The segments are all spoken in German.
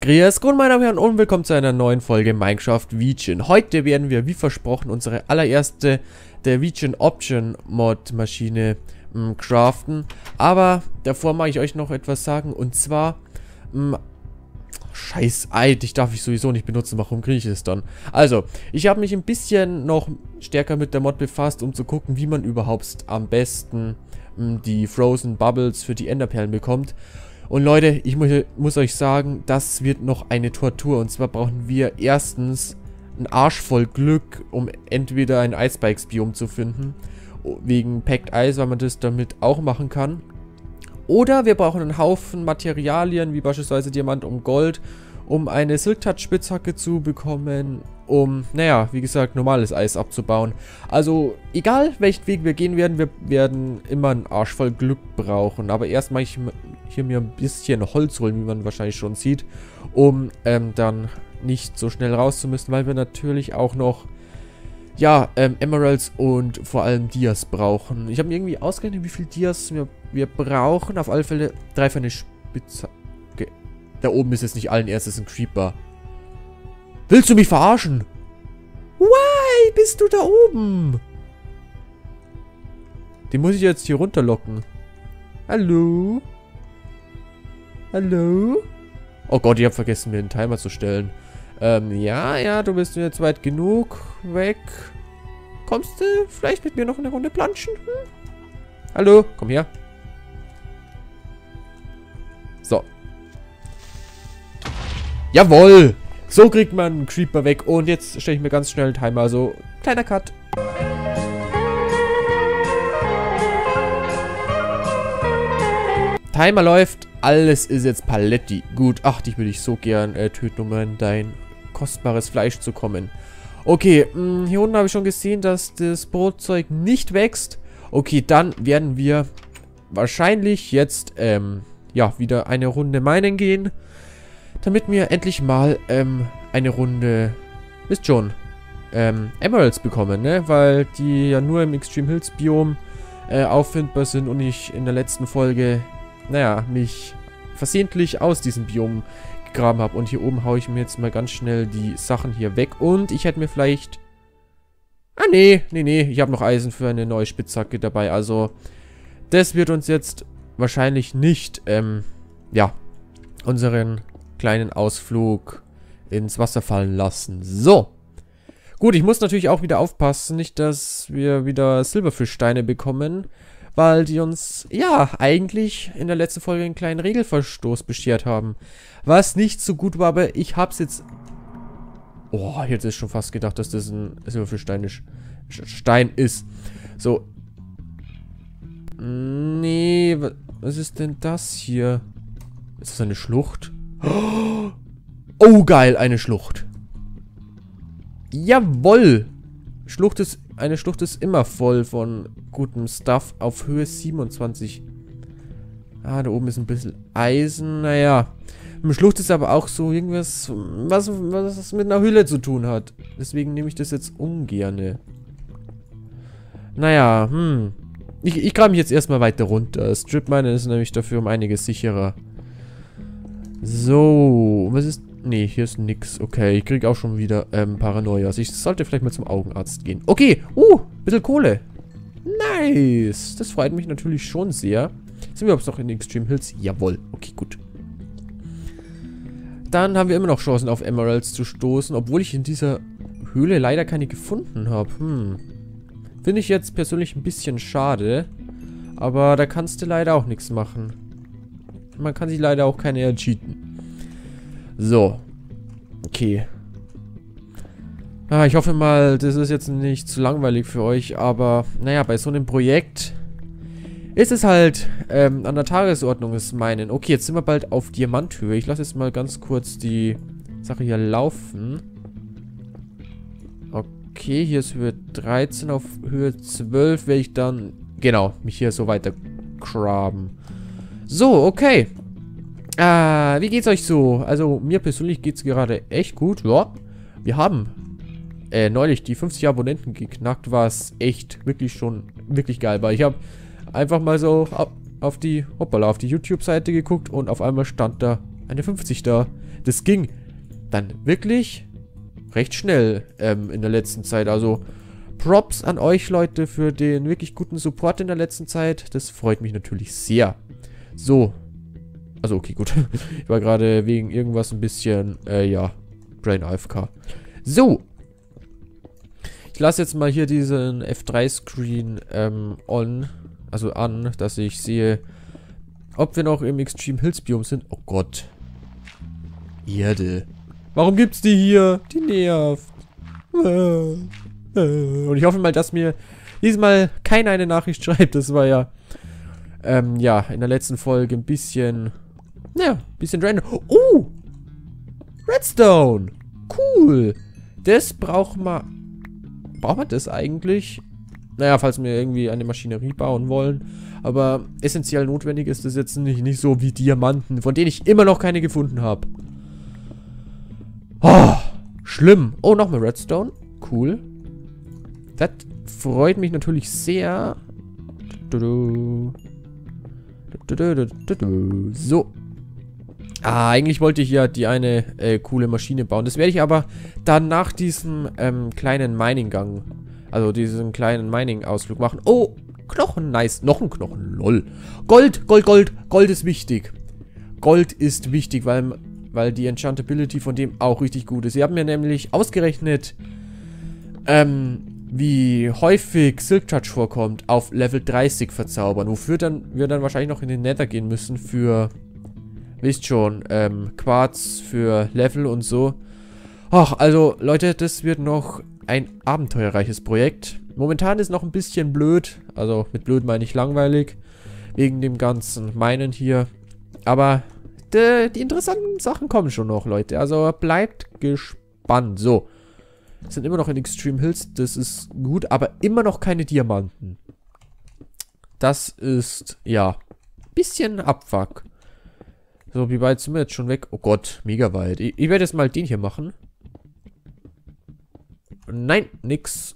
Grüß Gott, meine Damen und Herren, und willkommen zu einer neuen Folge Minecraft Vegan. Heute werden wir, wie versprochen, unsere allererste der Vegan Option Mod Maschine craften. Aber davor mag ich euch noch etwas sagen, und zwar, scheiß Eid, ich darf ich sowieso nicht benutzen, warum kriege ich es dann? Also, ich habe mich ein bisschen noch stärker mit der Mod befasst, um zu gucken, wie man überhaupt am besten die Frozen Bubbles für die Enderperlen bekommt. Und Leute, ich muss euch sagen, das wird noch eine Tortur. Und zwar brauchen wir erstens einen Arsch voll Glück, um entweder ein Icespikes-Biom zu finden, wegen Packed Ice, weil man das damit auch machen kann. Oder wir brauchen einen Haufen Materialien, wie beispielsweise Diamant und Gold, um eine Silk-Touch-Spitzhacke zu bekommen, um, naja, wie gesagt, normales Eis abzubauen. Also, egal welchen Weg wir gehen werden, wir werden immer einen Arsch voll Glück brauchen. Aber erst mache ich hier mir ein bisschen Holz holen, wie man wahrscheinlich schon sieht, um dann nicht so schnell raus zu müssen, weil wir natürlich auch noch, ja, Emeralds und vor allem Dias brauchen. Ich habe mir irgendwie ausgerechnet, wie viel Dias wir brauchen. Auf alle Fälle 3 für eine Spitze. Okay. Da oben ist jetzt nicht allen erstes ein Creeper. Willst du mich verarschen? Why bist du da oben? Den muss ich jetzt hier runterlocken. Hallo? Hallo? Oh Gott, ich habe vergessen, mir einen Timer zu stellen. Ja, du bist jetzt weit genug weg. Kommst du vielleicht mit mir noch eine Runde planschen? Hm? Hallo? Komm her. So. Jawohl! So kriegt man einen Creeper weg. Und jetzt stelle ich mir ganz schnell einen Timer. Also, kleiner Cut. Timer läuft. Alles ist jetzt Paletti. Gut, ach, dich würde ich so gern töten, um in dein kostbares Fleisch zu kommen. Okay, hier unten habe ich schon gesehen, dass das Brotzeug nicht wächst. Okay, dann werden wir wahrscheinlich jetzt, ja, wieder eine Runde minen gehen. Damit wir endlich mal, eine Runde, wisst schon, Emeralds bekommen, ne? Weil die ja nur im Extreme Hills Biom auffindbar sind und ich in der letzten Folge, naja, mich versehentlich aus diesem Biom gegraben habe. Und hier oben haue ich mir jetzt mal ganz schnell die Sachen hier weg. Und ich hätte mir vielleicht... Ah, nee. Ich habe noch Eisen für eine neue Spitzhacke dabei. Also, das wird uns jetzt wahrscheinlich nicht, ja, unseren kleinen Ausflug ins Wasser fallen lassen. So. Gut, ich muss natürlich auch wieder aufpassen, nicht, dass wir wieder Silberfischsteine bekommen, weil die uns, ja, eigentlich in der letzten Folge einen kleinen Regelverstoß beschert haben. Was nicht so gut war, aber ich hab's jetzt... Oh, jetzt ist schon fast gedacht, dass das ein Silberfischstein ist. So. Nee, was ist denn das hier? Ist das eine Schlucht? Oh, geil, eine Schlucht. Jawohl. Eine Schlucht ist immer voll von gutem Stuff auf Höhe 27. Ah, da oben ist ein bisschen Eisen. Naja. Eine Schlucht ist aber auch so irgendwas, was mit einer Hülle zu tun hat. Deswegen nehme ich das jetzt ungerne. Naja, Ich grabe mich jetzt erstmal weiter runter. Strip Miner ist nämlich dafür um einiges sicherer. So, was ist... Nee, hier ist nix. Okay, ich kriege auch schon wieder Paranoia. Also ich sollte vielleicht mal zum Augenarzt gehen. Okay, bisschen Kohle. Nice. Das freut mich natürlich schon sehr. Sind wir überhaupt noch in Extreme Hills? Jawohl. Okay, gut. Dann haben wir immer noch Chancen auf Emeralds zu stoßen, obwohl ich in dieser Höhle leider keine gefunden habe. Finde ich jetzt persönlich ein bisschen schade. Aber da kannst du leider auch nichts machen. Man kann sich leider auch keine ercheaten. So. Okay. Ich hoffe mal, das ist jetzt nicht zu langweilig für euch, aber naja, bei so einem Projekt ist es halt an der Tagesordnung ist meinen. Okay, jetzt sind wir bald auf Diamanthöhe. Ich lasse jetzt mal ganz kurz die Sache hier laufen. Okay, hier ist Höhe 13. Auf Höhe 12 werde ich dann, genau, mich hier so weiter graben. So, okay. Wie geht's euch so? Also, mir persönlich geht's gerade echt gut. Ja, wir haben neulich die 50 Abonnenten geknackt, was echt wirklich geil war. Ich habe einfach mal so auf die YouTube-Seite geguckt und auf einmal stand da eine 50 da. das ging dann wirklich recht schnell in der letzten Zeit. Also Props an euch, Leute, für den wirklich guten Support in der letzten Zeit. Das freut mich natürlich sehr. So. Also, okay, gut. Ich war gerade wegen irgendwas ein bisschen, ja, Brain AFK. So. Ich lasse jetzt mal hier diesen F3-Screen on, also an, dass ich sehe, ob wir noch im Extreme Hills Biom sind. Oh Gott. Erde. Warum gibt's die hier? Die nervt. Und ich hoffe mal, dass mir diesmal keiner eine Nachricht schreibt. Das war ja, ja, in der letzten Folge ein bisschen, ja, ein bisschen random. Oh! Redstone! Cool! Das braucht man das eigentlich? Naja, falls wir irgendwie eine Maschinerie bauen wollen. Aber essentiell notwendig ist das jetzt nicht so wie Diamanten, von denen ich immer noch keine gefunden habe. Oh, schlimm. Oh, noch mehr Redstone. Cool. Das freut mich natürlich sehr. So. Ah, eigentlich wollte ich ja die eine coole Maschine bauen. Das werde ich aber dann nach diesem kleinen Mining-Gang, also diesen kleinen Mining-Ausflug machen. Oh, Knochen, nice. Noch ein Knochen, lol. Gold, Gold, Gold. Gold ist wichtig. Gold ist wichtig, weil die Enchantability von dem auch richtig gut ist. Sie haben mir nämlich ausgerechnet, wie häufig Silk Touch vorkommt, auf Level 30 verzaubern. Wofür wir dann wahrscheinlich noch in den Nether gehen müssen für, wisst schon, Quarz für Level und so. Ach, also Leute, das wird noch ein abenteuerreiches Projekt. Momentan ist noch ein bisschen blöd, also mit blöd meine ich langweilig, wegen dem ganzen Minen hier. Aber die interessanten Sachen kommen schon noch, Leute. Also bleibt gespannt. So. Sind immer noch in Extreme Hills. Das ist gut, aber immer noch keine Diamanten. Das ist, ja, bisschen Abfuck. So, wie weit sind wir jetzt schon weg? Oh Gott, mega weit. Ich werde jetzt mal den hier machen. Nein, nix.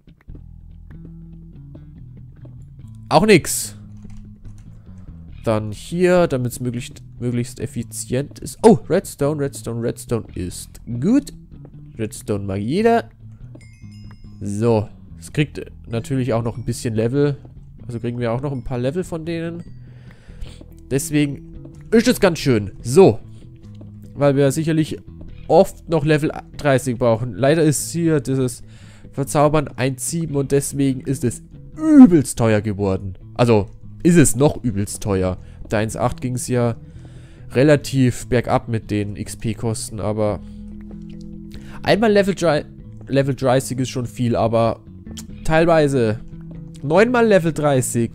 Auch nix. Dann hier, damit es möglichst effizient ist. Oh, Redstone, Redstone, Redstone ist gut. Redstone mag jeder. So. Es kriegt natürlich auch noch ein bisschen Level. Also kriegen wir auch noch ein paar Level von denen. Deswegen ist es ganz schön. So. Weil wir sicherlich oft noch Level 30 brauchen. Leider ist hier dieses Verzaubern 1,7 und deswegen ist es übelst teuer geworden. Also ist es noch übelst teuer. Der 1,8 ging es ja relativ bergab mit den XP-Kosten, aber einmal Level 30 ist schon viel, aber teilweise 9-mal Level 30.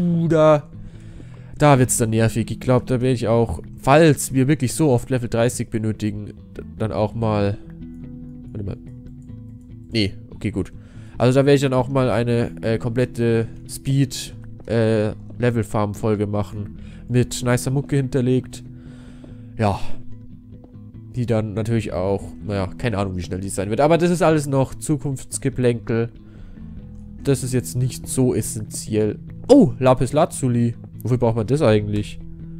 Da wird es dann nervig. Ich glaube, da werde ich auch, falls wir wirklich so oft Level 30 benötigen, dann auch mal... Warte mal. Nee, okay, gut. Also da werde ich dann auch mal eine komplette Speed-Level-Farm-Folge machen. Mit nicer Mucke hinterlegt. Ja. Die dann natürlich auch, naja, keine Ahnung, wie schnell die sein wird. Aber das ist alles noch Zukunftsgeplänkel. Das ist jetzt nicht so essentiell. Oh, Lapis Lazuli. Wofür braucht man das eigentlich?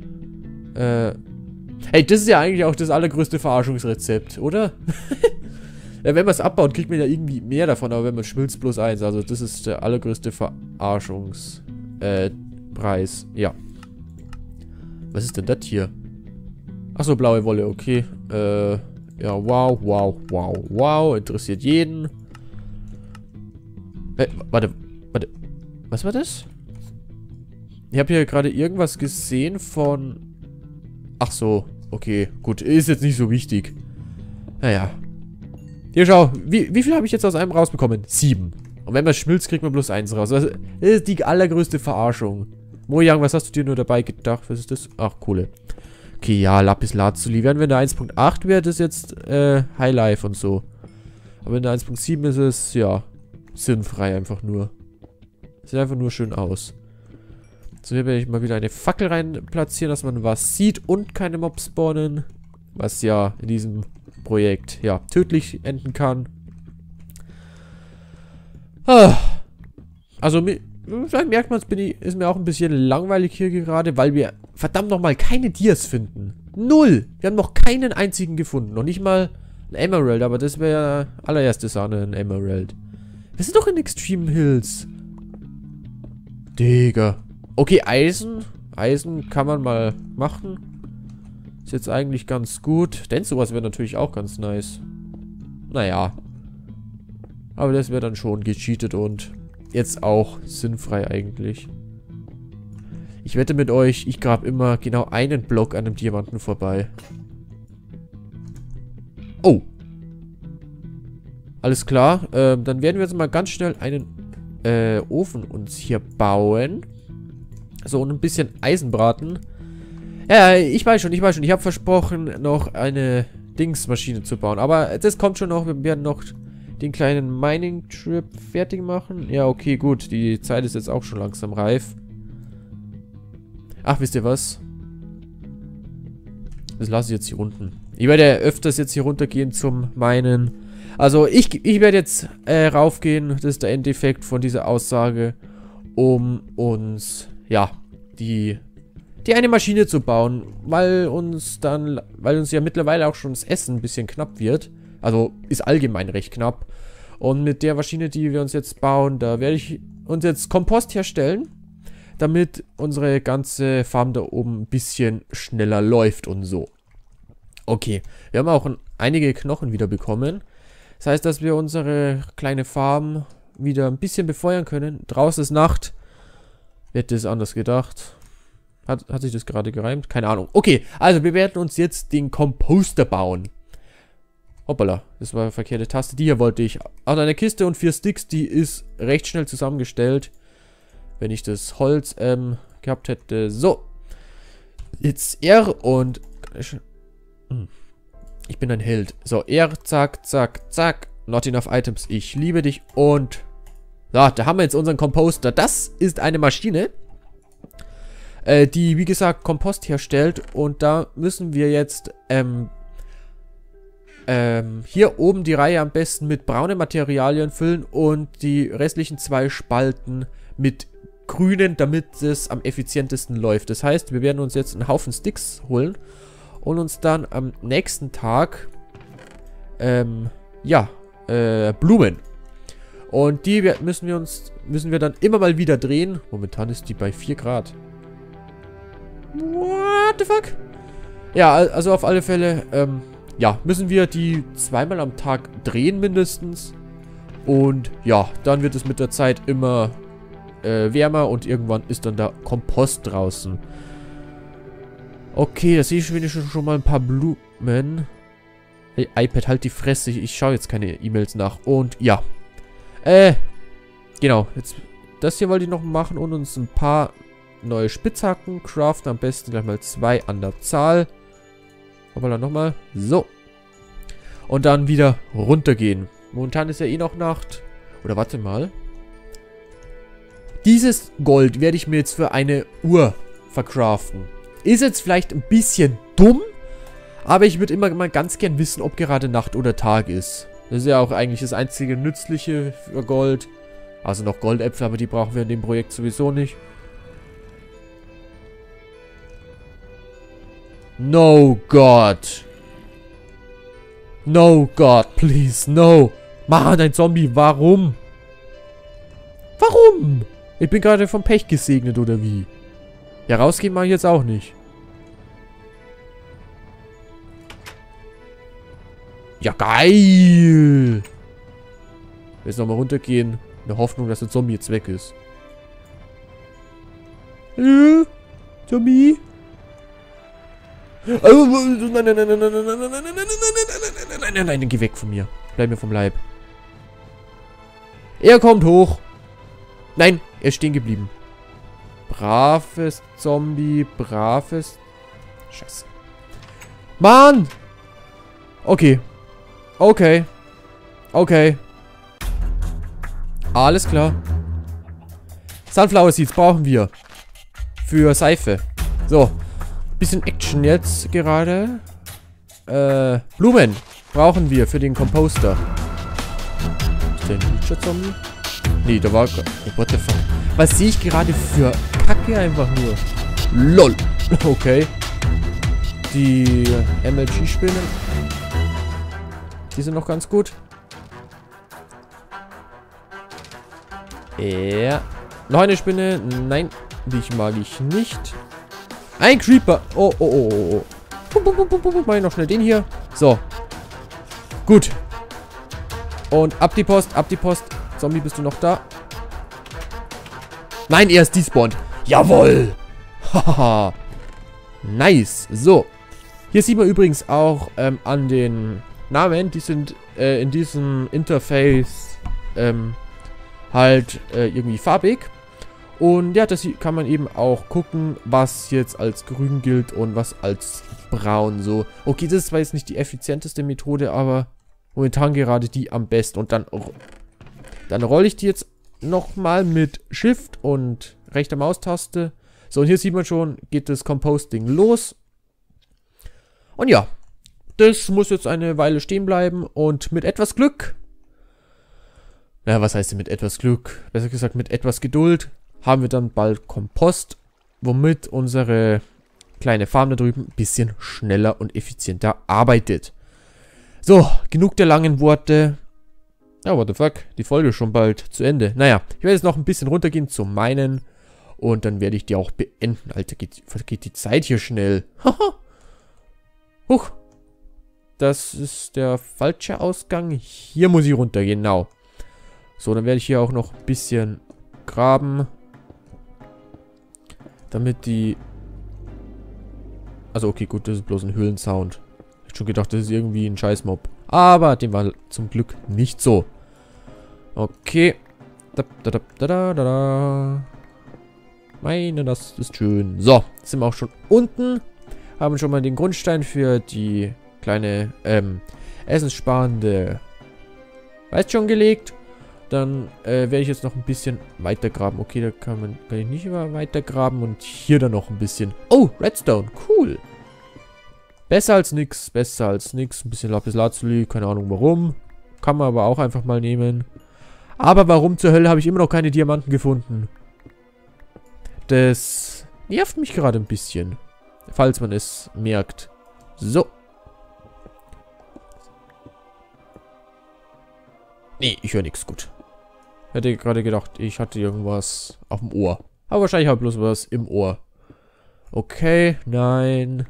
Hey, das ist ja eigentlich auch das allergrößte Verarschungsrezept, oder? Ja, wenn man es abbaut, kriegt man ja irgendwie mehr davon, aber wenn man schmilzt bloß eins. Also das ist der allergrößte Preis. Ja. Was ist denn das hier? Achso, blaue Wolle, okay. Ja, wow, wow, wow, wow. Interessiert jeden. Warte. Was war das? Ich habe hier gerade irgendwas gesehen von... Ach so, okay, gut. Ist jetzt nicht so wichtig. Naja. Hier, schau. Wie viel habe ich jetzt aus einem rausbekommen? 7. Und wenn man schmilzt, kriegt man bloß 1 raus. Also, das ist die allergrößte Verarschung. Mojang, was hast du dir nur dabei gedacht? Was ist das? Ach, coole. Okay, ja, Lapis Lazuli. Wenn wir in der 1.8 wäre, das jetzt Highlife und so. Aber in der 1.7 ist es, ja, sinnfrei einfach nur. Sieht einfach nur schön aus. So, hier werde ich mal wieder eine Fackel rein platzieren, dass man was sieht und keine Mobs spawnen. Was ja in diesem Projekt, ja, tödlich enden kann. Also, vielleicht merkt man es, ist mir auch ein bisschen langweilig hier gerade, weil wir verdammt nochmal keine Dias finden. 0. Wir haben noch keinen einzigen gefunden. Noch nicht mal ein Emerald, aber das wäre allererste Sahne, ein Emerald. Wir sind doch in Extreme Hills. Digga. Okay, Eisen. Eisen kann man mal machen. Ist jetzt eigentlich ganz gut. Denn sowas wäre natürlich auch ganz nice. Naja. Aber das wäre dann schon gecheatet und jetzt auch sinnfrei eigentlich. Ich wette mit euch, ich grab immer genau einen Block an einem Diamanten vorbei. Oh. Alles klar. Dann werden wir jetzt mal ganz schnell einen Ofen uns hier bauen. So, und ein bisschen Eisen braten. Ja, ich weiß schon. Ich habe versprochen, noch eine Dingsmaschine zu bauen. Aber das kommt schon noch. Wir werden noch den kleinen Mining-Trip fertig machen. Ja, okay, gut. Die Zeit ist jetzt auch schon langsam reif. Ach, wisst ihr was? Das lasse ich jetzt hier unten. Ich werde ja öfters jetzt hier runtergehen zum Minen. Also, ich werde jetzt raufgehen. Das ist der Endeffekt von dieser Aussage. Um uns, ja, die eine Maschine zu bauen. Weil uns ja mittlerweile auch schon das Essen ein bisschen knapp wird. Also, ist allgemein recht knapp. Und mit der Maschine, die wir uns jetzt bauen, da werde ich uns jetzt Kompost herstellen. Damit unsere ganze Farm da oben ein bisschen schneller läuft und so. Okay, wir haben auch einige Knochen wieder bekommen. Das heißt, dass wir unsere kleine Farm wieder ein bisschen befeuern können. Draußen ist Nacht. Wer hätte es anders gedacht? Hat sich das gerade gereimt? Keine Ahnung. Okay, also wir werden uns jetzt den Komposter bauen. Hoppala, das war eine verkehrte Taste. Die hier wollte ich. Also eine Kiste und 4 Sticks, die ist recht schnell zusammengestellt. Wenn ich das Holz gehabt hätte. So. Jetzt R und... Ich bin ein Held. So, R, zack, zack, zack. Not enough items. Ich liebe dich. Und... So, da haben wir jetzt unseren Komposter. Das ist eine Maschine, die, wie gesagt, Kompost herstellt. Und da müssen wir jetzt... hier oben die Reihe am besten mit braunen Materialien füllen. Und die restlichen 2 Spalten mit grünen, damit es am effizientesten läuft. Das heißt, wir werden uns jetzt einen Haufen Sticks holen und uns dann am nächsten Tag Blumen. Und die müssen wir dann immer mal wieder drehen. Momentan ist die bei 4 Grad. What the fuck? Ja, also auf alle Fälle, müssen wir die 2-mal am Tag drehen mindestens. Und ja, dann wird es mit der Zeit immer wärmer und irgendwann ist dann der Kompost draußen. Okay, da sehe ich wenigstens schon mal ein paar Blumen. Hey, iPad, halt die Fresse. Ich schaue jetzt keine E-Mails nach. Und ja. Genau. Jetzt, das hier wollte ich noch machen und uns ein paar neue Spitzhacken craften. Am besten gleich mal 2 an der Zahl. Hoppala, nochmal. So. Und dann wieder runtergehen. Momentan ist ja eh noch Nacht. Oder warte mal. Dieses Gold werde ich mir jetzt für eine Uhr verkraften. Ist jetzt vielleicht ein bisschen dumm, aber ich würde immer mal ganz gern wissen, ob gerade Nacht oder Tag ist. Das ist ja auch eigentlich das einzige Nützliche für Gold. Also noch Goldäpfel, aber die brauchen wir in dem Projekt sowieso nicht. No God. No God, please, no. Mann, ein Zombie, warum? Warum? Ich bin gerade vom Pech gesegnet, oder wie? Ja, rausgehen mache ich jetzt auch nicht. Ja, geil! Jetzt nochmal runtergehen. In der Hoffnung, dass der Zombie jetzt weg ist. Zombie? Nein, nein, nein, nein, nein, nein, nein, nein, nein, nein, nein, nein, nein, geh weg von mir. Bleib mir vom Leib. Er kommt hoch. Nein, er ist stehen geblieben. Braves Zombie, braves... Scheiße. Mann! Okay. Okay. Okay. Alles klar. Sunflower Seeds brauchen wir. Für Seife. So. Bisschen Action jetzt gerade. Blumen brauchen wir für den Komposter. Ist der ein Feature-Zombie? Nee, da war... Oh, what the fuck? Was sehe ich gerade für Kacke einfach nur? LOL. Okay. Die MLG-Spinnen. Die sind noch ganz gut. Ja. Noch eine Spinne. Nein, dich mag ich nicht. Ein Creeper. Oh, oh, oh, oh. Mach ich noch schnell den hier. So. Gut. Und ab die Post, ab die Post. Zombie, bist du noch da? Nein, er ist despawned. Jawohl. Haha. Nice. So. Hier sieht man übrigens auch an den Namen, die sind in diesem Interface halt irgendwie farbig. Und ja, das kann man eben auch gucken, was jetzt als grün gilt und was als braun. So, okay, das ist zwar jetzt nicht die effizienteste Methode, aber momentan gerade die am besten. Und dann rolle ich die jetzt nochmal mit Shift und rechter Maustaste. So, und hier sieht man schon, geht das Composting los. Und ja, das muss jetzt eine Weile stehen bleiben. Und mit etwas Glück, na, was heißt denn mit etwas Glück? Besser gesagt, mit etwas Geduld haben wir dann bald Kompost, womit unsere kleine Farm da drüben ein bisschen schneller und effizienter arbeitet. So, genug der langen Worte. Ja, what the fuck, die Folge ist schon bald zu Ende. Naja, ich werde jetzt noch ein bisschen runtergehen zum Meinen und dann werde ich die auch beenden. Alter, vergeht die Zeit hier schnell. Haha. Huch. Das ist der falsche Ausgang. Hier muss ich runter, genau. So, dann werde ich hier auch noch ein bisschen graben. Damit die... Also okay, gut, das ist bloß ein Höhlensound. Ich hätte schon gedacht, das ist irgendwie ein Scheißmob. Aber dem war zum Glück nicht so. Okay. Meine, das ist schön. So, jetzt sind wir auch schon unten. Haben schon mal den Grundstein für die kleine, essenssparende Weiß schon gelegt. Dann werde ich jetzt noch ein bisschen weiter graben. Okay, da kann ich nicht immer weiter graben. Und hier dann noch ein bisschen. Oh, Redstone. Cool. Besser als nix. Besser als nix. Ein bisschen Lapis Lazuli. Keine Ahnung warum. Kann man aber auch einfach mal nehmen. Aber warum zur Hölle habe ich immer noch keine Diamanten gefunden? Das nervt mich gerade ein bisschen. Falls man es merkt. So. Nee, ich höre nichts. Gut. Hätte gerade gedacht, ich hatte irgendwas auf dem Ohr. Aber wahrscheinlich habe ich bloß was im Ohr. Okay, nein.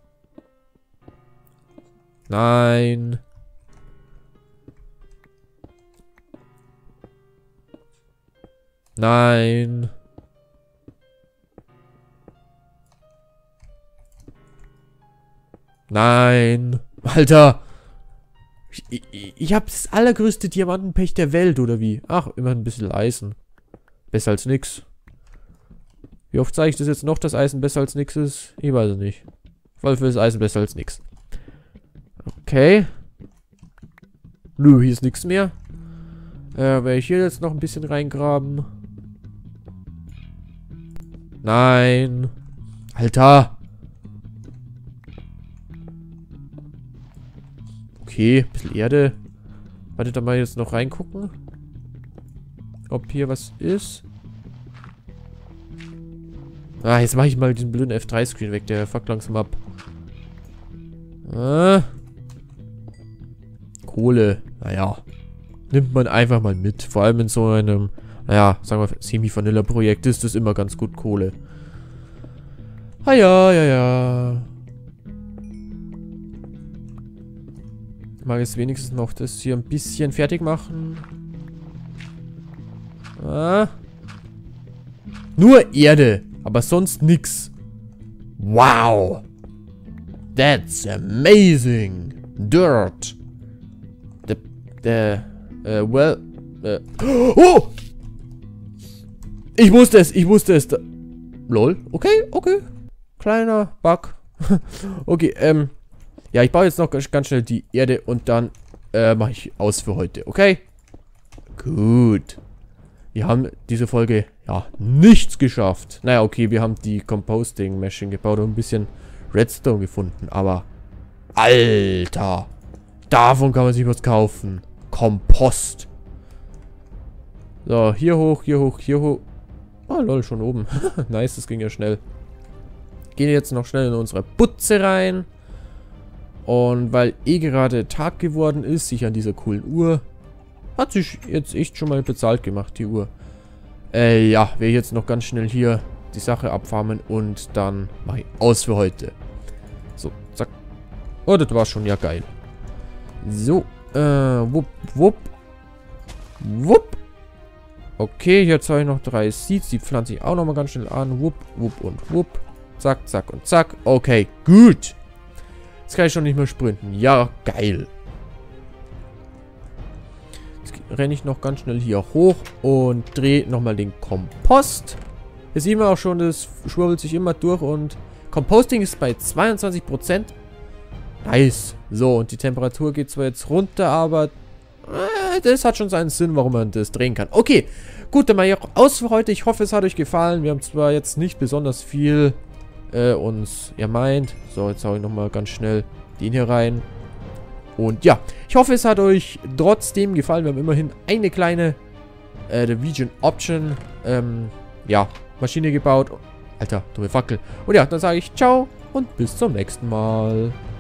Nein. Nein. Nein. Alter. Ich habe das allergrößte Diamantenpech der Welt, oder wie? Ach, immer ein bisschen Eisen. Besser als nix. Wie oft zeige ich das jetzt noch, dass Eisen besser als nix ist? Ich weiß es nicht. Weil für das Eisen besser als nix. Okay. Nö, hier ist nichts mehr. Werde ich hier jetzt noch ein bisschen reingraben? Nein. Alter. Okay, ein bisschen Erde. Warte, da mal jetzt noch reingucken. Ob hier was ist. Ah, jetzt mache ich mal diesen blöden F3-Screen weg. Der fuckt langsam ab. Ah. Kohle. Naja. Nimmt man einfach mal mit. Vor allem in so einem, naja, sagen wir, Semi-Vanilla-Projekt ist das immer ganz gut Kohle. Ah ja, ja, ja. Ich mag jetzt wenigstens noch das hier ein bisschen fertig machen. Ah. Nur Erde, aber sonst nix. Wow. That's amazing. Dirt. Well. Oh! Ich wusste es. Lol. Okay, okay. Kleiner Bug. Okay, ja, ich baue jetzt noch ganz schnell die Erde und dann mache ich aus für heute, okay? Gut. Wir haben diese Folge, ja, nichts geschafft. Naja, okay, wir haben die Composting-Machine gebaut und ein bisschen Redstone gefunden, aber Alter, davon kann man sich was kaufen. Kompost. So, hier hoch, hier hoch, hier hoch. Oh, lol, schon oben. Nice, das ging ja schnell. Gehen jetzt noch schnell in unsere Butze rein. Und weil eh gerade Tag geworden ist, sich an dieser coolen Uhr, hat sich jetzt echt schon mal bezahlt gemacht, die Uhr. Ja, werde ich jetzt noch ganz schnell hier die Sache abfarmen und dann mache ich aus für heute. So, zack. Oh, das war schon ja geil. So, wupp, wupp. Wupp. Okay, jetzt habe ich noch 3 Seeds. Die pflanze ich auch nochmal ganz schnell an. Wupp, wupp und wupp. Zack, zack und zack. Okay, gut. Jetzt kann ich schon nicht mehr sprinten. Ja, geil. Jetzt renne ich noch ganz schnell hier hoch und drehe nochmal den Kompost. Hier sieht man auch schon, das schwurbelt sich immer durch und Composting ist bei 22%. Nice. So, und die Temperatur geht zwar jetzt runter, aber das hat schon seinen Sinn, warum man das drehen kann. Okay, gut, dann mache ich auch aus für heute. Ich hoffe, es hat euch gefallen. Wir haben zwar jetzt nicht besonders viel uns meint. So, jetzt haue ich nochmal ganz schnell den hier rein. Und ja, ich hoffe, es hat euch trotzdem gefallen. Wir haben immerhin eine kleine Division Option Maschine gebaut. Alter, dumme Fackel. Und ja, dann sage ich ciao und bis zum nächsten Mal.